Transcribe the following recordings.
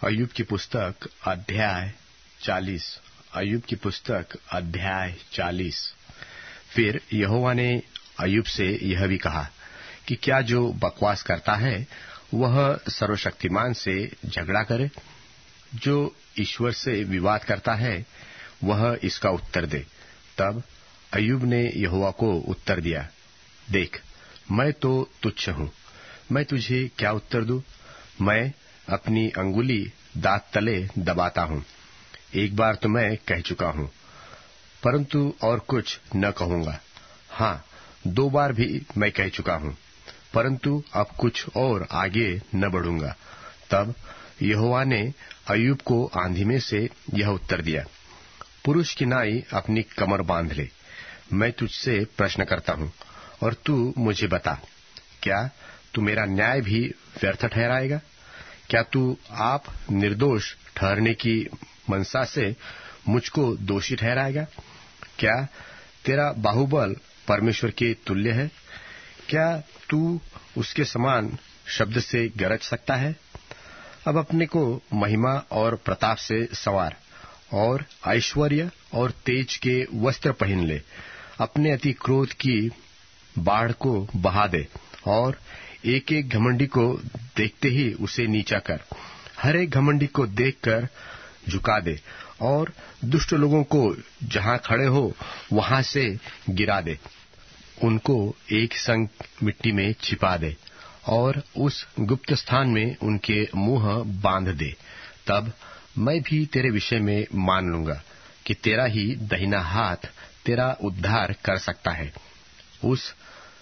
अय्यूब की पुस्तक अध्याय 40। अय्यूब की पुस्तक अध्याय 40। फिर यहोवा ने अय्यूब से यह भी कहा कि क्या जो बकवास करता है वह सर्वशक्तिमान से झगड़ा करे? जो ईश्वर से विवाद करता है वह इसका उत्तर दे। तब अय्यूब ने यहोवा को उत्तर दिया, देख, मैं तो तुच्छ हूँ, मैं तुझे क्या उत्तर दूं? मैं अपनी अंगुली दांत तले दबाता हूँ। एक बार तो मैं कह चुका हूँ, परंतु और कुछ न कहूंगा। हाँ, 2 बार भी मैं कह चुका हूँ, परंतु अब कुछ और आगे न बढ़ूंगा। तब यहोवा ने अय्यूब को आंधी में से यह उत्तर दिया, पुरुष की नाई अपनी कमर बांध ले। मैं तुझसे प्रश्न करता हूँ और तू मुझे बता, क्या तू मेरा न्याय भी व्यर्थ ठहराएगा? क्या तू आप निर्दोष ठहरने की मनसा से मुझको दोषी ठहराएगा? क्या तेरा बाहुबल परमेश्वर के तुल्य है? क्या तू उसके समान शब्द से गरज सकता है? अब अपने को महिमा और प्रताप से संवार और ऐश्वर्य और तेज के वस्त्र पहन ले। अपने अति क्रोध की बाढ़ को बहा दे और एक एक घमंडी को देखते ही उसे नीचा कर। हर एक घमंडी को देखकर झुका दे और दुष्ट लोगों को जहां खड़े हो वहां से गिरा दे। उनको एक संग मिट्टी में छिपा दे और उस गुप्त स्थान में उनके मुंह बांध दे। तब मैं भी तेरे विषय में मान लूंगा कि तेरा ही दाहिना हाथ तेरा उद्धार कर सकता है। उस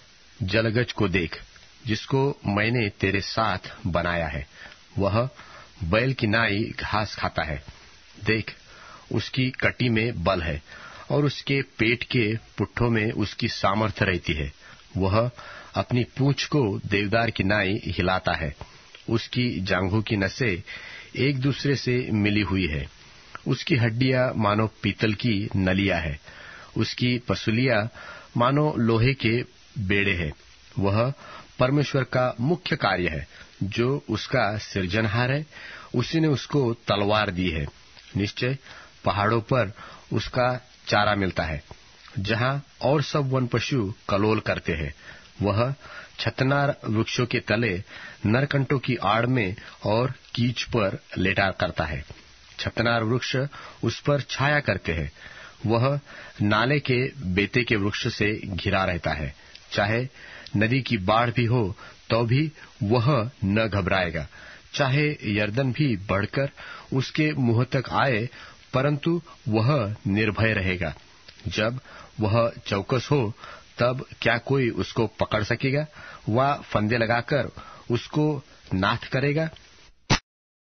जलगज को देख जिसको मैंने तेरे साथ बनाया है। वह बैल की नाई घास खाता है। देख, उसकी कटी में बल है और उसके पेट के पुट्ठों में उसकी सामर्थ्य रहती है। वह अपनी पूंछ को देवदार की नाई हिलाता है। उसकी जांघों की नसें एक दूसरे से मिली हुई है। उसकी हड्डियां मानो पीतल की नलियां है। उसकी पसलियां मानो लोहे के बेड़े है। वह परमेश्वर का मुख्य कार्य है, जो उसका सृजनहार है। उसी ने उसको तलवार दी है। निश्चय पहाड़ों पर उसका चारा मिलता है, जहां और सब वन पशु कलोल करते हैं। वह छतनार वृक्षों के तले नरकंटों की आड़ में और कीच पर लेटा करता है। छतनार वृक्ष उस पर छाया करते हैं। वह नाले के बेते के वृक्ष से घिरा रहता है। चाहे नदी की बाढ़ भी हो तो भी वह न घबराएगा। चाहे यर्दन भी बढ़कर उसके मुंह तक आए, परंतु वह निर्भय रहेगा। जब वह चौकस हो तब क्या कोई उसको पकड़ सकेगा? वह फंदे लगाकर उसको नाथ करेगा?